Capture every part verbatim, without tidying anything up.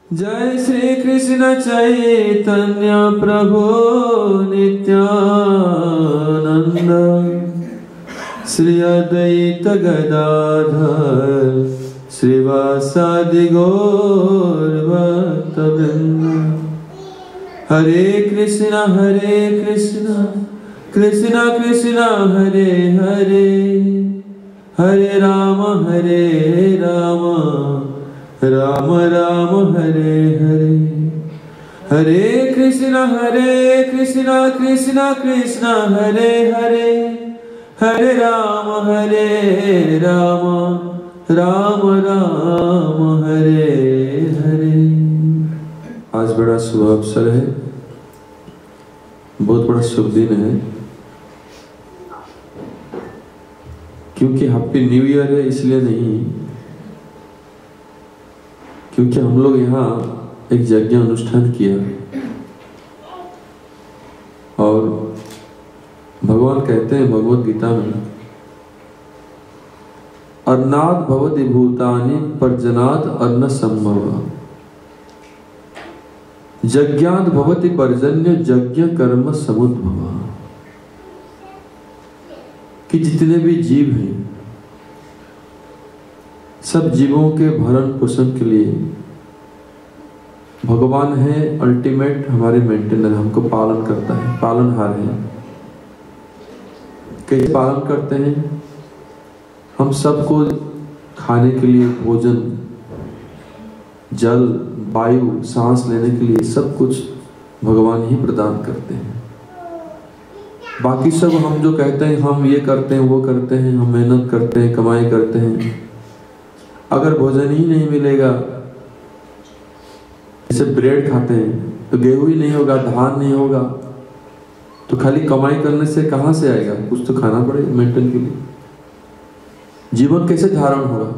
जय श्री कृष्ण चैतन्य प्रभु नित्यानंद श्री अद्वैत गदाधर श्रीवासादि गौर भक्तवृंद। हरे कृष्णा हरे कृष्णा कृष्णा कृष्णा हरे हरे हरे राम हरे राम राम राम हरे हरे। हरे कृष्णा हरे कृष्णा कृष्णा कृष्णा हरे हरे हरे राम हरे राम राम राम हरे हरे। आज बड़ा शुभ अवसर है, बहुत बड़ा शुभ दिन है, क्योंकि हैप्पी न्यू ईयर है इसलिए नहीं, क्योंकि हम लोग यहाँ एक यज्ञ अनुष्ठान किया और भगवान कहते हैं भगवत गीता में, अन्नाद भवति भूतानि पर्जनाद अन्न संभव यज्ञाद भवति पर्जन्य यज्ञ कर्म समुद्भव। कि जितने भी जीव हैं सब जीवों के भरण पोषण के लिए भगवान है अल्टीमेट हमारे मेंटेनर, हमको पालन करता है, पालनहार है। कैसे पालन करते हैं? हम सबको खाने के लिए भोजन, जल, वायु, सांस लेने के लिए सब कुछ भगवान ही प्रदान करते हैं। बाकी सब हम जो कहते हैं हम ये करते हैं वो करते हैं, हम मेहनत करते हैं, कमाई करते हैं, अगर भोजन ही नहीं मिलेगा, जैसे ब्रेड खाते हैं तो गेहूं ही नहीं होगा, धान नहीं होगा, तो खाली कमाई करने से कहां से आएगा? कुछ तो खाना पड़ेगा मेंटेन के लिए। जीवन कैसे धारण होगा?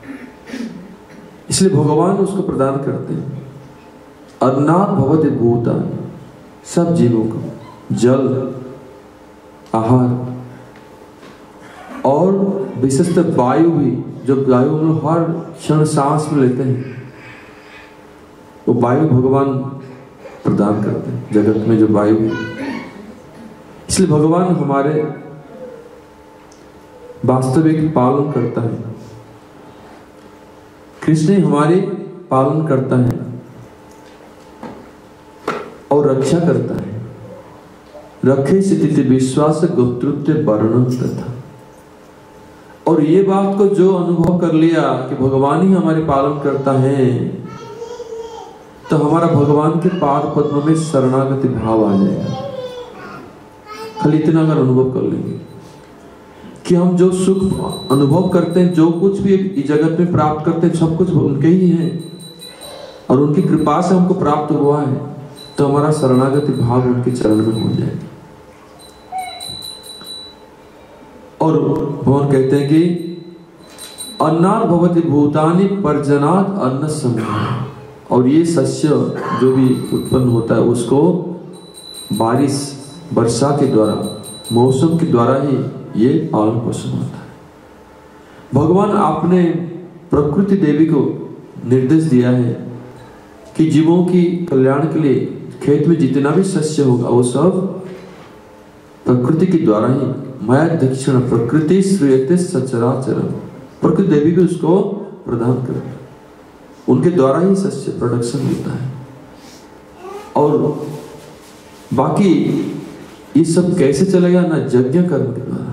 इसलिए भगवान उसको प्रदान करते हैं। अन्नाद भवति भूतानि, सब जीवों को जल, आहार और विशेषतः वायु भी, जो वायु हम लोग हर क्षण सांस में लेते हैं वो वायु भगवान प्रदान करते हैं जगत में जो वायु है। इसलिए भगवान हमारे वास्तविक पालन करता है। कृष्ण हमारे पालन करता है और रक्षा करता है। रखे स्थिति विश्वास गोप्तृत्व वर्णन तथा। और ये बात को जो अनुभव कर लिया कि भगवान ही हमारे पालन करता है, तो हमारा भगवान के पाद पद्म में शरणागति भाव आ जाएगा। खाली इतना अगर अनुभव कर लेंगे कि हम जो सुख अनुभव करते हैं, जो कुछ भी इस जगत में प्राप्त करते हैं, सब कुछ उनके ही है और उनकी कृपा से हमको प्राप्त हुआ है, तो हमारा शरणागति भाव उनके चरण में हो जाएगा। और भगवान कहते हैं कि अन्नाद भवति भूतानि पर्जनाद अन्न संभव। और ये शस्य जो भी उत्पन्न होता है उसको बारिश, वर्षा के द्वारा, मौसम के द्वारा ही ये पालन पोषण होता है। भगवान आपने प्रकृति देवी को निर्देश दिया है कि जीवों की कल्याण के लिए खेत में जितना भी शस्य होगा वो सब प्रकृति के द्वारा ही, माया दक्षिण प्रकृति श्रूयते सचराचरम, प्रकृति देवी भी उसको प्रदान करती, उनके द्वारा ही सस्य प्रोडक्शन होता है। और बाकी ये सब कैसे चलेगा? ना यज्ञ कर्म के द्वारा।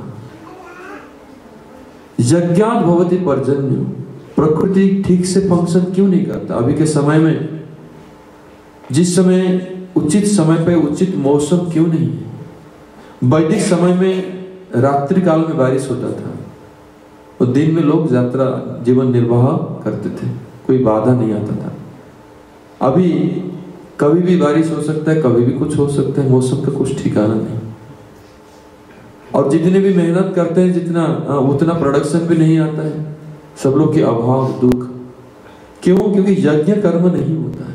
यज्ञात भवति पर्जन्य, प्रकृति ठीक से फंक्शन क्यों नहीं करता? अभी के समय में जिस समय उचित समय पे उचित मौसम क्यों नहीं है? वैदिक समय में रात्रि काल में बारिश होता था और दिन में लोग यात्रा जीवन निर्वाह करते थे, कोई बाधा नहीं आता था। अभी कभी भी बारिश हो सकता है, कभी भी कुछ हो सकता है, मौसम का कुछ ठिकाना नहीं। और जितने भी मेहनत करते हैं जितना उतना प्रोडक्शन भी नहीं आता है, सब लोग के अभाव दुख। क्यों? क्योंकि यज्ञ कर्म नहीं होता है।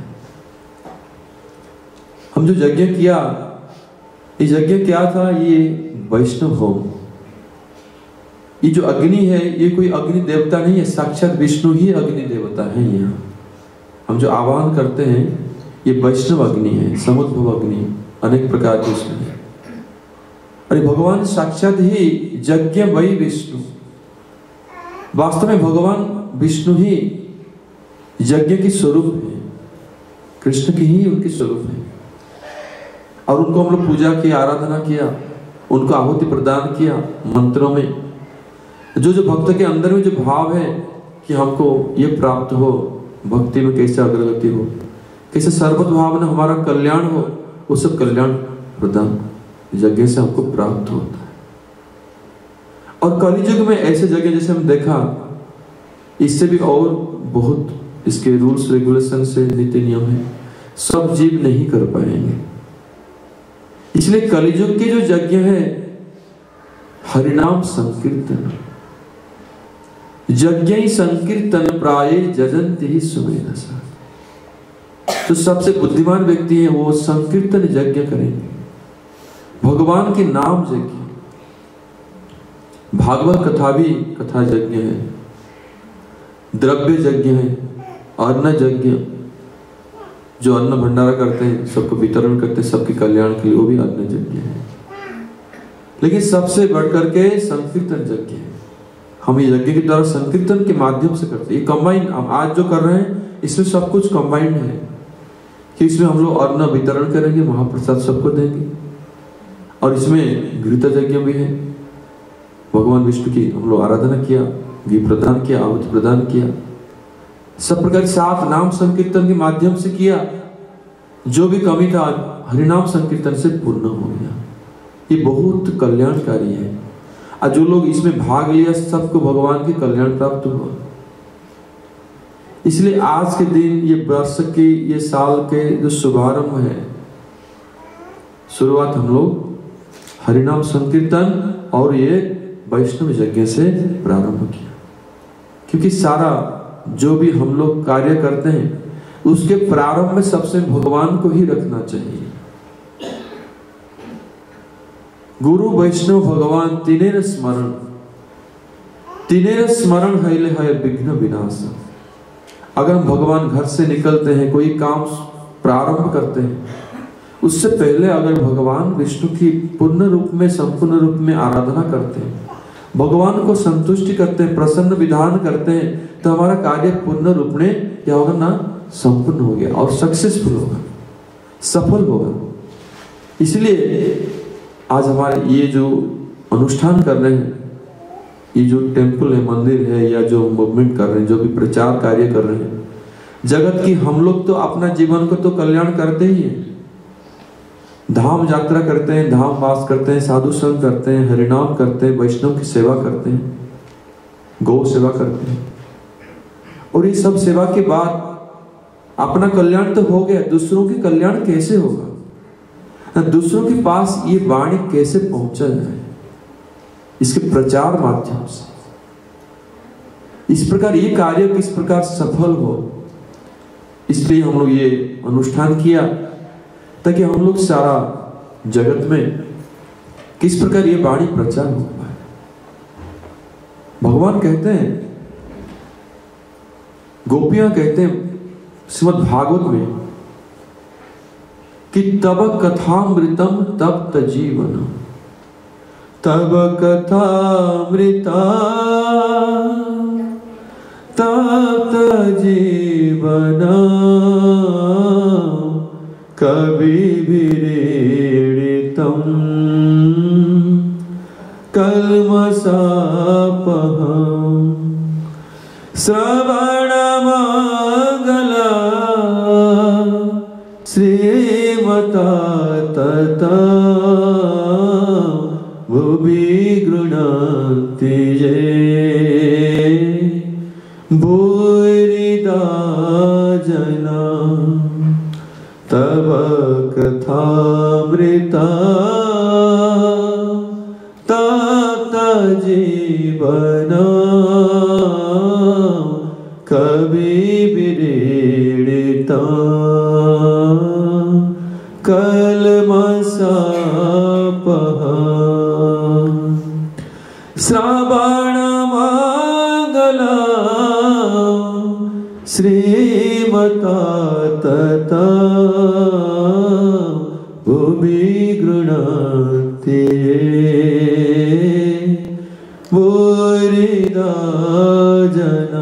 हम जो यज्ञ किया, ये यज्ञ क्या था? ये वैष्णव होम। ये जो अग्नि है ये कोई अग्नि देवता नहीं है, साक्षात विष्णु ही अग्नि देवता है। यहाँ हम जो आह्वान करते हैं ये वैष्णव अग्नि है, समुद्भव अग्नि, अनेक प्रकार के उसमें है। अरे भगवान साक्षात ही यज्ञ वही विष्णु, वास्तव में भगवान विष्णु ही यज्ञ की स्वरूप है, कृष्ण की ही उनकी स्वरूप है। और उनको हम लोग पूजा की, आराधना किया, उनको आहुति प्रदान किया मंत्रों में। जो जो भक्त के अंदर में जो भाव है कि हमको ये प्राप्त हो, भक्ति में कैसे अग्रगति हो, कैसे सर्वत भावना हमारा कल्याण हो, वो सब कल्याण प्रदान यज्ञ से हमको प्राप्त होता है। और कलियुग में ऐसे जगह जैसे हम देखा, इससे भी और बहुत इसके रूल्स रेगुलेशन से नीति नियम है, सब जीव नहीं कर पाएंगे। इसलिए कलियुग के जो यज्ञ है हरिनाम संकीर्तन, यज्ञ संकीर्तन प्राय जजंति ही सुमेरसा। तो सबसे बुद्धिमान व्यक्ति है वो संकीर्तन यज्ञ करेंगे, भगवान के नाम यज्ञ। भागवत कथा भी कथा यज्ञ है, द्रव्य यज्ञ है, अन्न यज्ञ, जो अन्न भंडारा करते हैं, सबको वितरण करते हैं सबके कल्याण के लिए, वो भी अन्न यज्ञ है। लेकिन सबसे बढ़कर के संकीर्तन यज्ञ है। हम ये यज्ञ के द्वारा संकीर्तन के माध्यम से करते हैं। ये कंबाइन हम आज जो कर रहे हैं इसमें सब कुछ कंबाइंड है कि इसमें हम लोग अन्न वितरण करेंगे, महाप्रसाद सबको देंगे, और इसमें घृत यज्ञ भी है। भगवान विष्णु की हम लोग आराधना किया, घी प्रदान किया, आहुति प्रदान किया, सब प्रकार साथ नाम संकीर्तन के माध्यम से किया। जो भी कमी था हरिनाम संकीर्तन से पूर्ण हो गया। ये बहुत कल्याणकारी है, और जो लोग इसमें भाग लिया सबको भगवान के कल्याण प्राप्त हुआ। इसलिए आज के दिन, ये वर्ष के, ये साल के जो शुभारंभ है, शुरुआत हम लोग हरिनाम संकीर्तन और ये वैष्णव यज्ञ से प्रारंभ किया। क्योंकि सारा जो भी हम लोग कार्य करते हैं उसके प्रारंभ में सबसे भगवान को ही रखना चाहिए। गुरु वैष्णव भगवान तीनेर स्मरण, तीनेर स्मरण हैले है विघ्न विनाश। अगर हम भगवान घर से निकलते हैं, कोई काम प्रारंभ करते हैं, उससे पहले अगर भगवान विष्णु की पूर्ण रूप में, संपूर्ण रूप में आराधना करते हैं, भगवान को संतुष्टि करते हैं, प्रसन्न विधान करते हैं, तो हमारा कार्य पूर्ण रूप में क्या होगा ना, संपूर्ण हो गया और सक्सेसफुल होगा, सफल होगा। इसलिए आज हमारे ये जो अनुष्ठान कर रहे हैं, ये जो टेम्पल है, मंदिर है, या जो मूवमेंट कर रहे हैं, जो भी प्रचार कार्य कर रहे हैं जगत की, हम लोग तो अपना जीवन को तो कल्याण करते ही हैं। धाम यात्रा करते हैं, धाम वास करते हैं, साधु संग करते हैं, हरिनाम करते हैं, वैष्णव की सेवा करते हैं, गौ सेवा करते हैं, और ये सब सेवा के बाद अपना कल्याण तो हो गया, दूसरों के कल्याण कैसे होगा, दूसरों के पास ये वाणी कैसे पहुंचा जाए, इसके प्रचार माध्यम से, इस प्रकार ये कार्य किस प्रकार सफल हो। इसलिए हम लोग ये अनुष्ठान किया ताकि हम लोग सारा जगत में किस प्रकार ये वाणी प्रचार हो पाए। भगवान कहते हैं, गोपियां कहते हैं श्रीमद् भागवत में कि तब कथामृतम तप्त जीवन, तब कथामृता तप्त जीवन, कवि विरेडितम कल्मषापहम् श्रवणमङ्गला श्रीमता तथा भुवि गृह्णन्ति ये भूरिदा जना, तव कथामृता तप्त जीवन, कवि विरेडिता कल्मषापहम् श्रवणमङ्गला श्रीमता तथा भूमि गृह्णाति बुरिदा जना।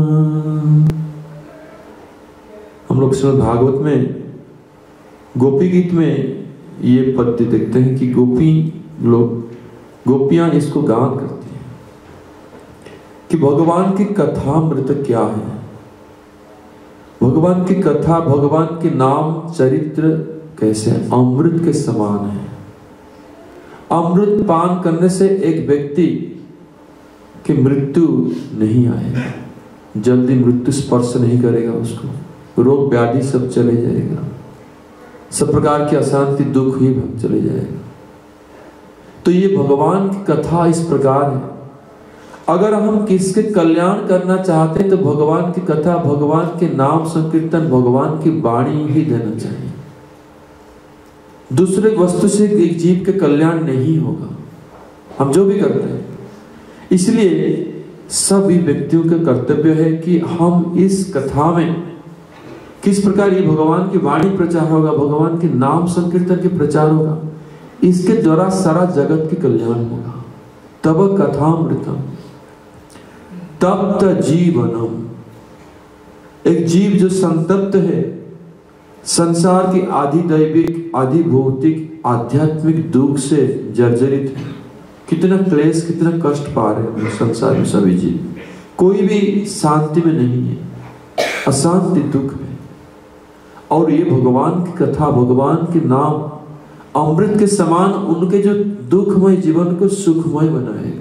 हम लोग श्रीमद् भागवत में गोपी गीत में ये पद्य देखते हैं कि गोपी लोग गोपियां इसको गान करती हैं कि भगवान की कथामृत क्या है, भगवान की कथा, भगवान के नाम चरित्र कैसे अमृत के समान है। अमृत पान करने से एक व्यक्ति की मृत्यु नहीं आएगा, जल्दी मृत्यु स्पर्श नहीं करेगा उसको, रोग व्याधि सब चले जाएगा, सब प्रकार की अशांति दुख ही चले जाएगा। तो ये भगवान की कथा इस प्रकार है। अगर हम किसके कल्याण करना चाहते हैं तो भगवान की कथा, भगवान के नाम संकीर्तन, भगवान की वाणी ही देना चाहिए। दूसरे वस्तु से एक जीव के कल्याण नहीं होगा, हम जो भी करते हैं। इसलिए सभी व्यक्तियों का कर्तव्य है कि हम इस कथा में किस प्रकार ये भगवान की वाणी प्रचार होगा, भगवान के नाम संकीर्तन के प्रचार होगा, इसके द्वारा सारा जगत के कल्याण होगा। तब कथामृतम तप्त जीवनम, एक जीव जो संतप्त है, संसार की आदि दैविक आदि भौतिक आध्यात्मिक दुख से जर्जरित है, कितना क्लेश कितना कष्ट पा रहे हैं संसार में सभी जीव, कोई भी शांति में नहीं है, अशांति दुख में। और ये भगवान की कथा, भगवान के नाम अमृत के समान उनके जो दुखमय जीवन को सुखमय बनाएगा।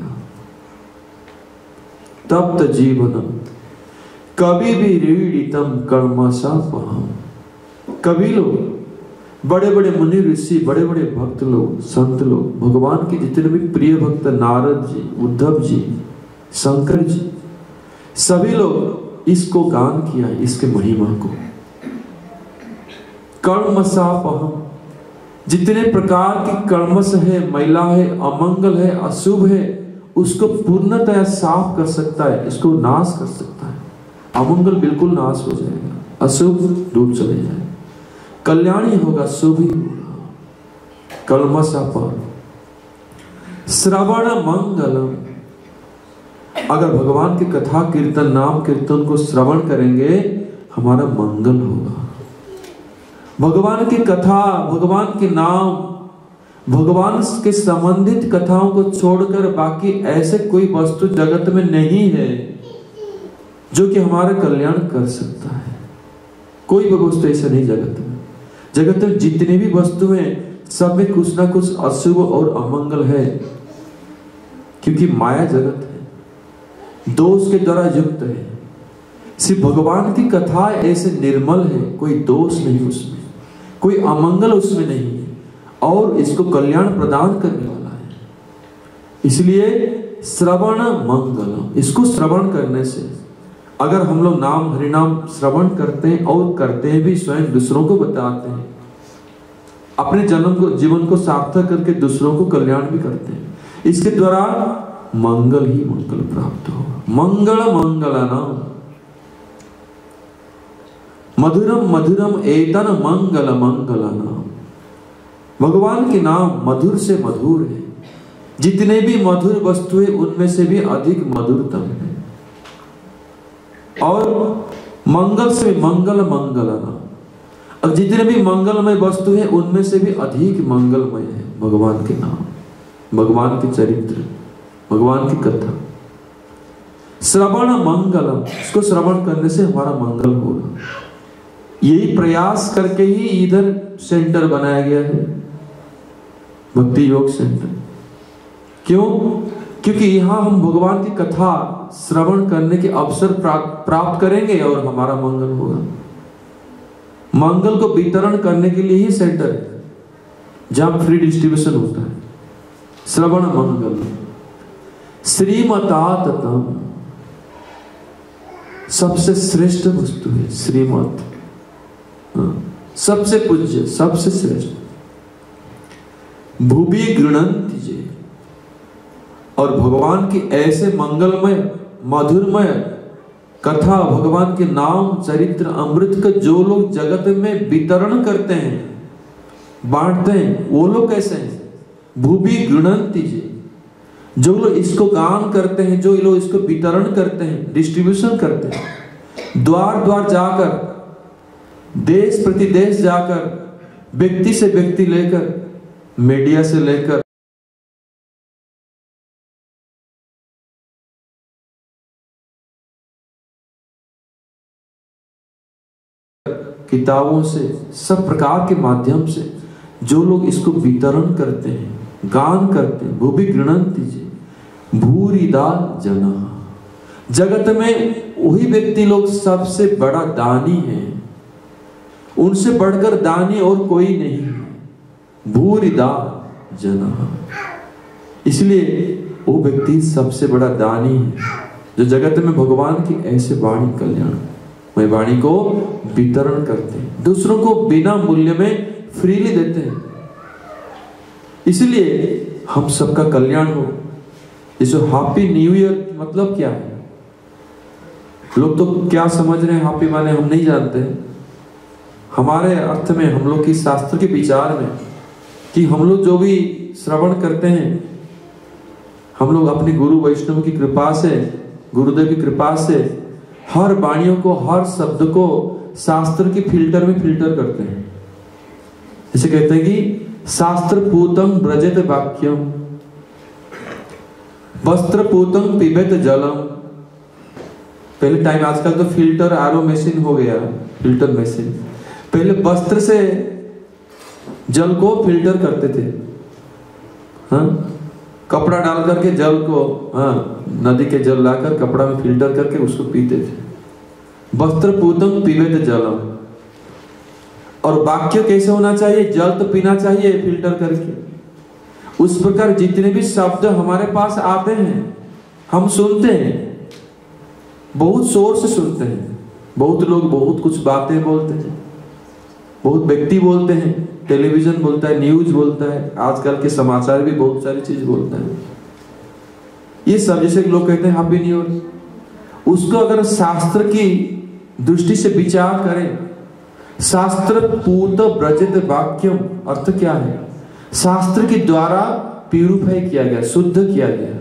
तप्त जीवनम कभी भी रीडितम कर्मसापहम, कभी लोग बड़े बड़े मुनि ऋषि, बड़े बड़े भक्त लोग, संत लोग, भगवान के जितने भी प्रिय भक्त, नारद जी, उद्धव जी, शंकर जी, सभी लोग इसको गान किया, इसके महिमा को। कर्मसापहम, जितने प्रकार की कर्मस है, मैला है, अमंगल है, अशुभ है, उसको पूर्णतया साफ कर सकता है, इसको नाश कर सकता है। अमंगल बिल्कुल नाश हो जाएगा, अशुभ दूर चले जाएगा, कल्याण ही होगा, शुभ ही होगा। कल्मसापहम श्रवण मंगलम, अगर भगवान की कथा कीर्तन नाम कीर्तन को श्रवण करेंगे हमारा मंगल होगा। भगवान की कथा, भगवान के नाम, भगवान के संबंधित कथाओं को छोड़कर बाकी ऐसे कोई वस्तु जगत में नहीं है जो कि हमारा कल्याण कर सकता है। कोई भी वस्तु ऐसा नहीं जगत में। जगत में जितने भी वस्तु हैं सब में कुछ ना कुछ अशुभ और अमंगल है, क्योंकि माया जगत है, दोष के द्वारा युक्त है। सिर्फ भगवान की कथा ऐसे निर्मल है, कोई दोष नहीं उसमें, कोई अमंगल उसमें नहीं है, और इसको कल्याण प्रदान करने वाला है। इसलिए श्रवण मंगलम, इसको श्रवण करने से अगर हम लोग नाम हरिनाम श्रवण करते हैं और करते हैं भी, स्वयं दूसरों को बताते हैं, अपने जन्म को जीवन को सार्थक करके दूसरों को कल्याण भी करते हैं, इसके द्वारा मंगल ही मंगल प्राप्त होगा। मंगल मंगलानाम मधुरम मधुरम एतन मंगल मंगलानाम, भगवान के नाम मधुर से मधुर है, जितने भी मधुर वस्तुएं उनमें से भी अधिक मधुरतम है। और मंगल से मंगल मंगलानाम, अब जितने भी मंगलमय वस्तु है उनमें से भी अधिक मंगलमय है भगवान के नाम, भगवान के चरित्र, भगवान की कथा। श्रवण मंगलम, इसको श्रवण करने से हमारा मंगल होगा। यही प्रयास करके ही इधर सेंटर बनाया गया है, भक्ति योग सेंटर। क्यों? क्योंकि यहाँ हम भगवान की कथा श्रवण करने के अवसर प्राप्त करेंगे और हमारा मंगल होगा। मंगल को वितरण करने के लिए ही सेंटर है, जहां फ्री डिस्ट्रीब्यूशन होता है। श्रवण मंगल श्रीमतातम, सबसे श्रेष्ठ वस्तु है श्रीमत, सबसे पूज्य, सबसे श्रेष्ठ। भूवि गृह्णन्ति जे, और भगवान की ऐसे मंगलमय मधुरमय कथा, भगवान के नाम, चरित्र, अमृत का जो लोग जगत में वितरण करते हैं, बांटते हैं, वो लोग कैसे हैं? भूभि गृणन्ति जी, जो लोग इसको गान करते हैं, जो लोग इसको वितरण करते हैं, डिस्ट्रीब्यूशन करते हैं, द्वार द्वार जाकर, देश प्रति देश जाकर, व्यक्ति से व्यक्ति लेकर, मीडिया से लेकर, किताबों से, सब प्रकार के माध्यम से जो लोग इसको वितरण करते हैं, गान करते हैं, भूभि गृणन्ति जी भूरिदा जना, जगत में वही व्यक्ति लोग सबसे बड़ा दानी है, उनसे बढ़कर दानी और कोई नहीं है, भूरिदा जना। इसलिए वो व्यक्ति सबसे बड़ा दानी है जो जगत में भगवान की ऐसे वाणी कल्याण में वाणी को वितरण करते हैं, दूसरों को बिना मूल्य में फ्रीली देते हैं। इसलिए हम सबका कल्याण हो। इस हैप्पी न्यू ईयर मतलब क्या है? लोग तो क्या समझ रहे हैं हैप्पी माने हम नहीं जानते हैं। हमारे अर्थ में, हम लोग की शास्त्र के विचार में, कि हम लोग जो भी श्रवण करते हैं, हम लोग अपने गुरु वैष्णव की कृपा से, गुरुदेव की कृपा से हर वाणियों को, हर शब्द को शास्त्र की फिल्टर में फिल्टर करते हैं। जैसे कहते हैं कि शास्त्र पूतम ब्रजत वाक्यम, वस्त्र पूतम पिबेत जलम। पहले टाइम, आजकल तो फिल्टर आरओ मशीन हो गया, फिल्टर मशीन। पहले वस्त्र से जल को फिल्टर करते थे, हाँ, कपड़ा डाल करके जल को, हाँ, नदी के जल लाकर कपड़ा में फिल्टर करके उसको पीते थे। वस्त्र पूतम पिबेत जलम। और वाक्य कैसे होना चाहिए? जल तो पीना चाहिए फिल्टर करके। उस प्रकार जितने भी शब्द हमारे पास आते हैं, हम सुनते हैं, बहुत शोर से सुनते हैं। बहुत लोग बहुत कुछ बातें बोलते हैं, बहुत व्यक्ति बोलते हैं, टेलीविजन बोलता है, न्यूज बोलता है, आजकल के समाचार भी बहुत सारी चीज बोलता है। ये सब जैसे लोग कहते हैं हैप्पी न्यू ईयर, उसको अगर शास्त्र की दृष्टि से विचार करें, शास्त्र पूत ब्रजित वाक्यम अर्थ क्या है? शास्त्र के द्वारा प्यूरिफाई किया गया, शुद्ध किया गया।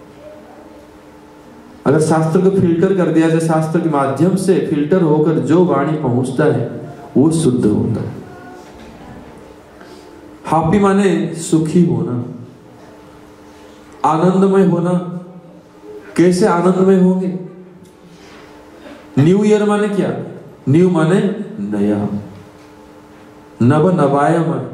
अगर शास्त्र को फिल्टर कर दिया जाए, शास्त्र के माध्यम से फिल्टर होकर जो वाणी पहुंचता है वो शुद्ध होता है। हैप्पी माने सुखी होना, आनंदमय होना। कैसे आनंदमय होंगे? न्यू ईयर माने क्या? न्यू माने नया, नव नवायमय।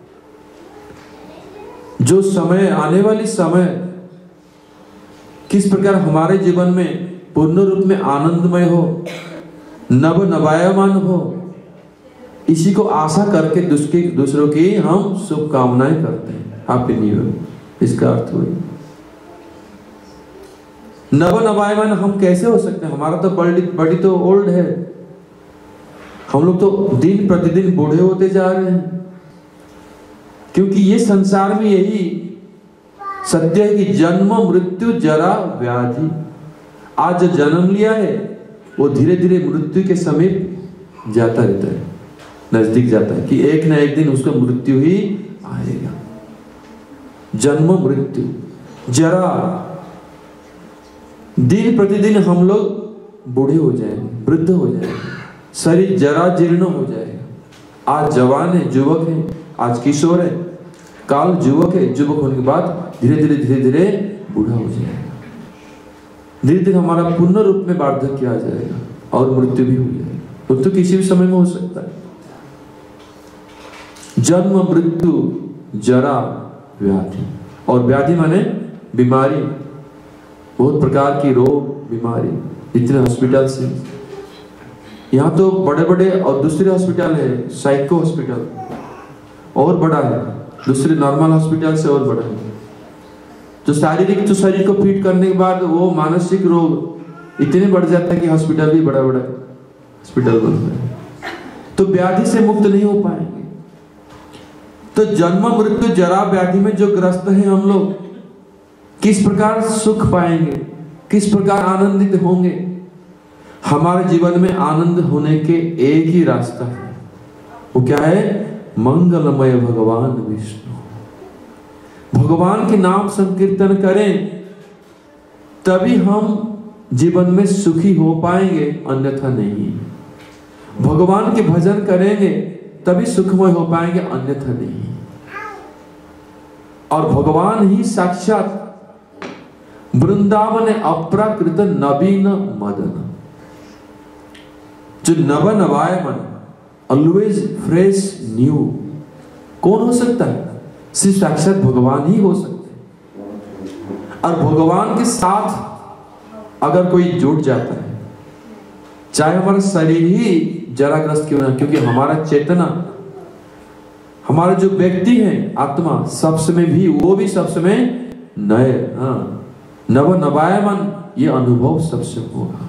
जो समय, आने वाली समय किस प्रकार हमारे जीवन में पूर्ण रूप में आनंदमय हो, नव नवायमान हो, इसी को आशा करके दूसरों की हम शुभकामनाएं करते हैं। हैप्पी न्यू ईयर, इसका अर्थ हुई। नव नवायमान हम कैसे हो सकते हैं? हमारा तो बॉडी बॉडी तो ओल्ड है, हम लोग तो दिन प्रतिदिन बूढ़े होते जा रहे हैं। क्योंकि ये संसार में यही सत्य है कि जन्म मृत्यु जरा व्याधि। आज जो जन्म लिया है वो धीरे धीरे मृत्यु के समीप जाता रहता है, नजदीक जाता है, कि एक ना एक दिन उसका मृत्यु ही आएगा। जन्म मृत्यु जरा, दिन प्रतिदिन हम लोग बूढ़े हो जाएंगे, वृद्ध हो जाएंगे, शरीर जरा जीर्ण हो जाएगा। आज जवान है, युवक है, आज किशोर है, काल युवक है, युवक होने के बाद धीरे धीरे धीरे धीरे बूढ़ा हो जाएगा। धीरे धीरे हमारा पूर्ण रूप में वार्धक्य आ जाएगा और मृत्यु भी हो जाएगी। मृत्यु किसी भी समय में हो सकता है। जन्म मृत्यु जरा व्याधि, और व्याधि माने बीमारी, बहुत प्रकार की रोग बीमारी। इतने हॉस्पिटल से, यहाँ तो बड़े बड़े और दूसरे हॉस्पिटल है, साइको हॉस्पिटल और बड़ा है, दूसरे नॉर्मल हॉस्पिटल से और बड़ा है। जो शारीरिक तो शरीर को फिट करने के बाद वो मानसिक रोग इतने बढ़ जाता है कि हॉस्पिटल भी बड़ा बड़ा हॉस्पिटल बनता है। तो व्याधि से मुक्त नहीं हो पाएंगे। तो जन्म मृत्यु जरा व्याधि में जो ग्रस्त है हम लोग, किस प्रकार सुख पाएंगे, किस प्रकार आनंदित होंगे? हमारे जीवन में आनंद होने के एक ही रास्ता है, वो क्या है? मंगलमय भगवान विष्णु। भगवान के नाम संकीर्तन करें तभी हम जीवन में सुखी हो पाएंगे, अन्यथा नहीं। भगवान के भजन करेंगे तभी सुखमय हो पाएंगे, अन्यथा नहीं। और भगवान ही साक्षात वृंदावन अप्राकृत नवीन मदन, जो नव नवायमन, ऑलवेज फ्रेश न्यू, कौन हो सकता है? सिर्फ साक्षात भगवान ही हो सकते हैं। और भगवान के साथ अगर कोई जुड़ जाता है, चाहे हमारा शरीर ही जराग्रस्त क्यों ना, क्योंकि हमारा चेतना, हमारा जो व्यक्ति है आत्मा, सब समय भी वो भी सब समय नए, हाँ, नव नवायमन, ये अनुभव सबसे होगा।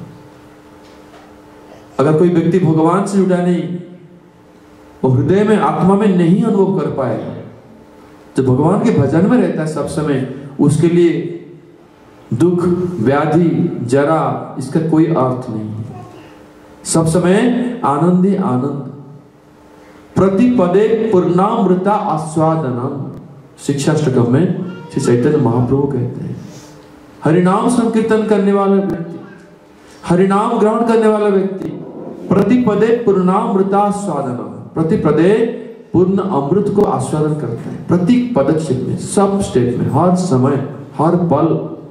अगर कोई व्यक्ति भगवान से जुड़ा नहीं, वो हृदय में आत्मा में नहीं अनुभव कर पाएगा। जो भगवान के भजन में रहता है सब समय, उसके लिए दुख, व्याधि, जरा, इसका कोई अर्थ नहीं। सब समय आनंद ही आनंद, प्रतिपदे पूर्णामृता आस्वादनम, शिक्षाष्टकम में श्री चैतन्य महाप्रभु कहते हैं, हरिनाम संकीर्तन करने वाला व्यक्ति, हरिनाम ग्रहण करने वाला व्यक्ति प्रतिपदे पूर्णामृता आस्वादनम, प्रतिपदे पूर्ण अमृत को आस्वादन करता है। प्रति पदक्षेप में, सब स्टेट में, हर समय, हर पल।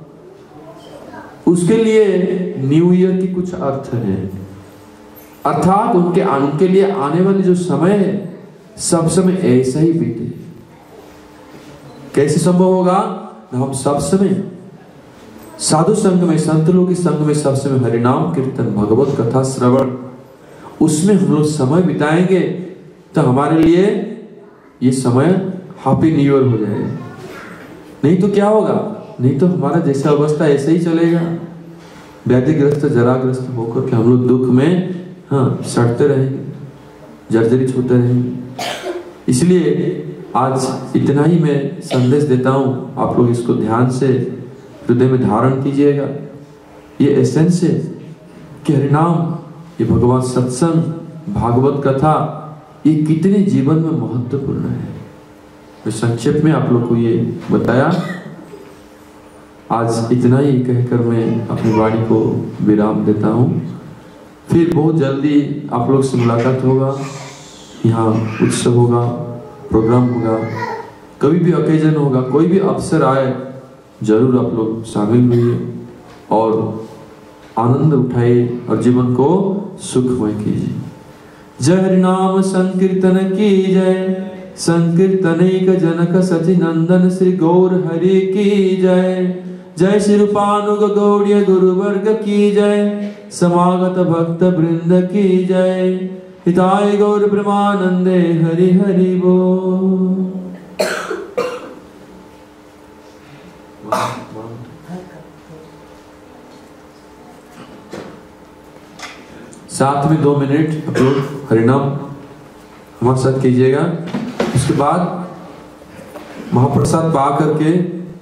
उसके लिए न्यू ईयर की कुछ अर्थ है, अर्थात उनके उनके लिए आने वाले जो समय है, सब समय ऐसा ही बीते। कैसे संभव होगा? हम सब समय साधु संघ में, संत लोग के संघ में, सब समय हरिनाम कीर्तन, भगवत कथा श्रवण, उसमें हम लोग समय बिताएंगे तो हमारे लिए ये समय हैप्पी न्यू ईयर हो जाएगा। नहीं तो क्या होगा? नहीं तो हमारा जैसा अवस्था ऐसे ही चलेगा, व्याधिग्रस्त, जराग्रस्त होकर के हम लोग दुख में, हाँ, सड़ते रहेंगे, जर्जरित होते रहेंगे। इसलिए आज इतना ही मैं संदेश देता हूँ, आप लोग इसको ध्यान से हृदय में धारण कीजिएगा। ये एसेंस है कि हरिनाम, ये भगवान सत्संग, भागवत कथा, ये कितने जीवन में महत्वपूर्ण है। मैं संक्षेप में आप लोग को ये बताया। आज इतना ही कहकर मैं अपनी वाणी को विराम देता हूँ। फिर बहुत जल्दी आप लोग से मुलाकात होगा, यहाँ उत्सव होगा, प्रोग्राम होगा, कभी भी ओकेजन होगा, कोई भी अवसर आए, जरूर आप लोग शामिल हुइए और आनंद उठाइए और जीवन को सुखमय कीजिए। जय हरिनाम संकीर्तन की जय, संकीर्तनैक जनक सचिनंदन श्री गौर हरि की जय। जय श्री रूपानुग गौड़ीय गुरुवर्ग की जय, समागत भक्त वृंद की जय। हिताय गौर प्रेमानंदे हरि हरि बोल। साथ में दो मिनट आप लोग हरिनाम हमारे साथ कीजिएगा। उसके बाद महाप्रसाद पा करके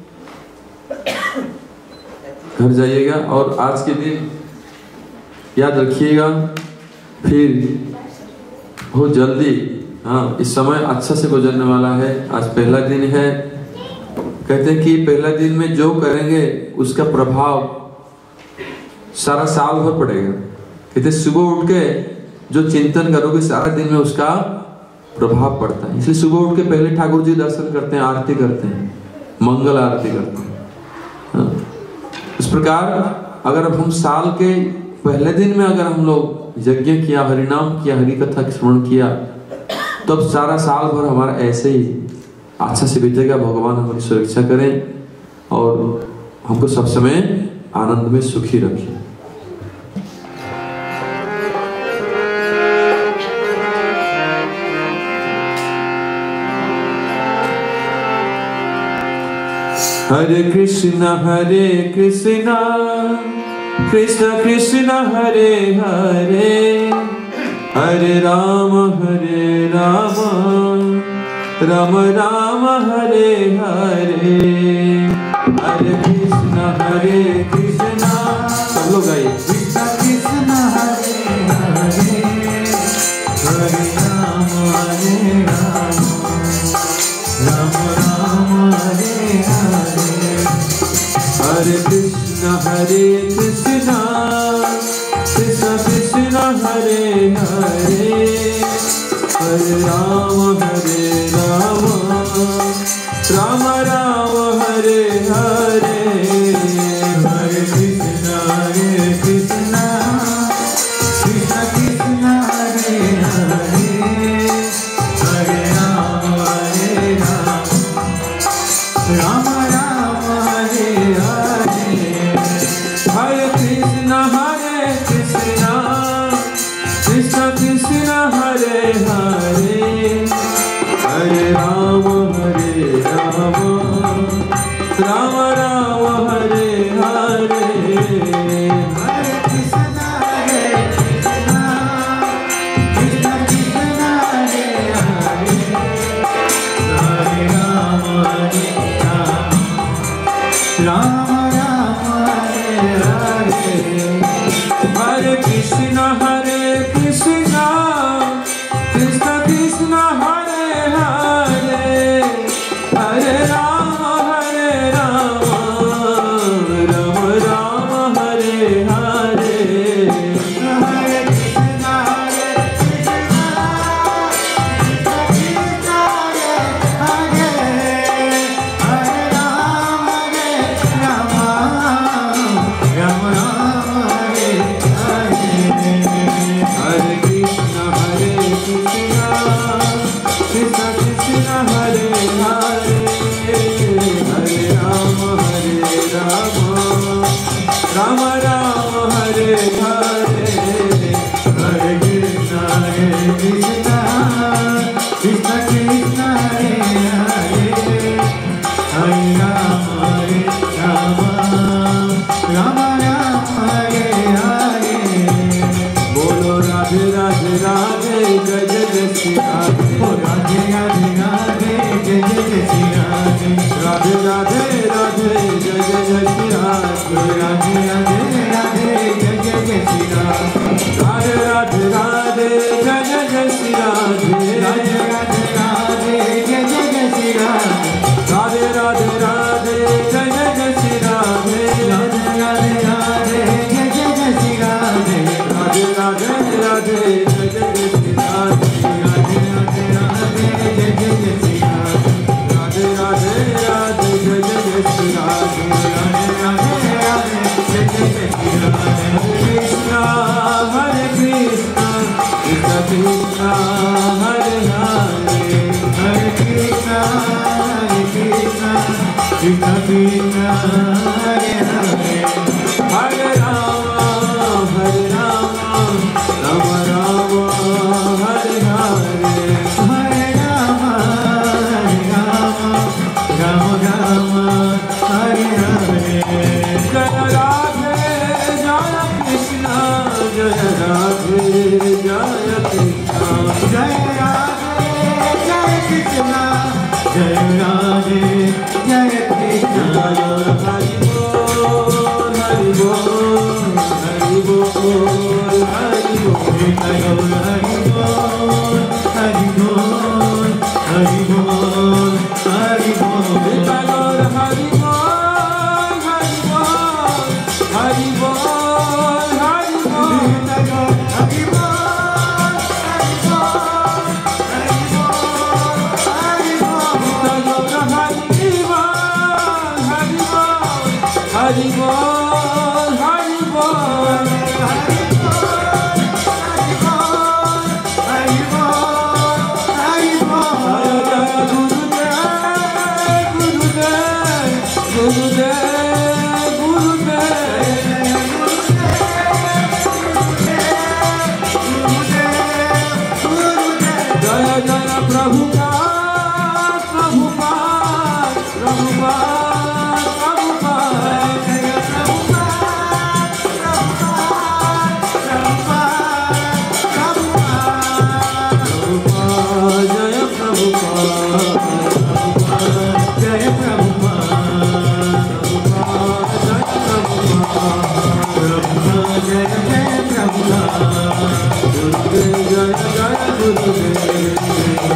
घर जाइएगा। और आज के दिन याद रखिएगा, फिर बहुत जल्दी, हाँ, इस समय अच्छा से गुजरने वाला है। आज पहला दिन है, कहते हैं कि पहला दिन में जो करेंगे उसका प्रभाव सारा साल भर पड़ेगा। कहते सुबह उठ के जो चिंतन करोगे सारा दिन में उसका प्रभाव पड़ता है। इसलिए सुबह उठ के पहले ठाकुर जी दर्शन करते हैं, आरती करते हैं, मंगल आरती करते हैं। हाँ। इस प्रकार अगर हम साल के पहले दिन में अगर हम लोग यज्ञ किया, हरिनाम किया, हरि कथा श्रवण किया, तो अब सारा साल भर हमारा ऐसे ही अच्छा से बीतेगा। भगवान हमारी सुरक्षा करें और हमको सब समय आनंद में सुखी रखें। हरे कृष्ण हरे कृष्ण कृष्ण कृष्ण हरे हरे, हरे राम हरे राम राम राम हरे हरे। हरे कृष्ण हरे कृष्ण, सब लोग आइए। कृष्ण कृष्ण राम हरे राम राम राम हरे हरे हरे कृष्ण हरे कृष्ण कृष्ण कृष्ण हरे हरे हरे राम हरे राम राम राम हरे हरे हरे कृष्ण हरे कृष्ण कृष्ण कृष्ण हरे हरे हरे राम हरे राम राम राम हरे हरे हरे कृष्ण हरे कृष्ण कृष्ण कृष्ण हरे हरे हरे राम हरे राम राम राम हरे हरे हरे कृष्ण हरे कृष्ण कृष्ण कृष्ण हरे हरे हरे राम हरे राम राम राम हरे हरे हरे कृष्ण हरे कृष्ण कृष्ण कृष्ण हरे हरे हरे राम हरे राम राम राम हरे हरे हरे कृष्ण हरे कृष्ण कृष्ण हरे हरे हरे राम हरे राम राम राम हरे हरे हरे कृष्ण हरे कृष्ण कृष्ण कृष्ण हरे हरे हरे राम हरे राम राम राम हरे हरे हरे कृष्ण हरे कृष्ण कृष्ण कृष्ण हरे हरे हरे राम हरे राम राम राम हरे हरे बोलो राधे राधे राधे जय जय श्री राधे ओ राधे राधे राधे जय जय श्री राधे राधे राधे राधे जय जय श्री राधे ओ राधे राधे राधे जय जय श्री राधे राधे राधे राधे जय जय श्री राधे राधे राधे राधे जय जय श्री राधे राधे राधे राधे जय जय श्री राधे राधे राधे राधे जय जय श्री राधे राधे राधे राधे जय जय श्री राधे राधे राधे राधे जय जय श्री राधे राधे राधे राधे जय जय श्री राधे राधे राधे राधे जय जय श्री राधे कृष्ण हरे कृष्ण कृष्ण कृष्ण हरे हरे हरे कृष्ण हरे कृष्ण कृष्ण कृष्ण हरे हरे हरे राम हरे राम राम राम हरे हरे हरे राम हरे राम राम राम हरे हरे जय राधे जय कृष्ण जय राधे जय कृष्ण जय राधे जय कृष्ण जय राधे जय कृष्ण हरि बोल हरि बोल हरि बोल हरि बोल हरि बोल हरि बोल हरि बोल हरि बोल गौर हरि बोल हरि बोल हरि बोल हरि बोल हरि बोल हरि बोल हरि बोल हरि बोल गौर हरि बोल हरि बोल हरि बोल हरि बोल हरि बोल हरि बोल जय गुरुदेव गुरुदेव गुरुदेव गुरुदेव जय जय प्रभुपाद प्रभुपाद प्रभुपाद प्रभुपाद प्रभुपाद जय प्रभुपाद जय प्रभुपाद प्रभुपाद जय प्रभुपाद जय जय प्रभुपाद गुरुदेव जय जय गुरुदेव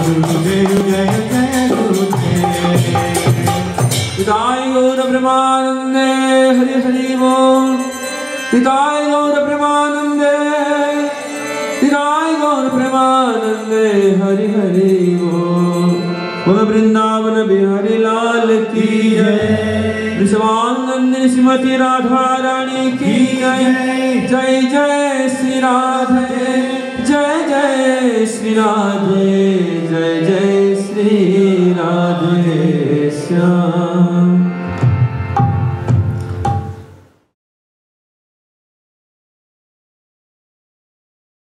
गुरुदेव जय जय गुरुदेव। हिताय गौर प्रेमानंदे हरि हरि बोल। हिताय गौर प्रेमानंदे हिताय गौर प्रेमानंदे हरि हरि बोल। बोल वृंदावन बिहारी लाल की जय। वृषभानंदिनी श्रीमती राधा रानी की जय। जय जय श्री राधे जय जय श्री राधे जय जय श्री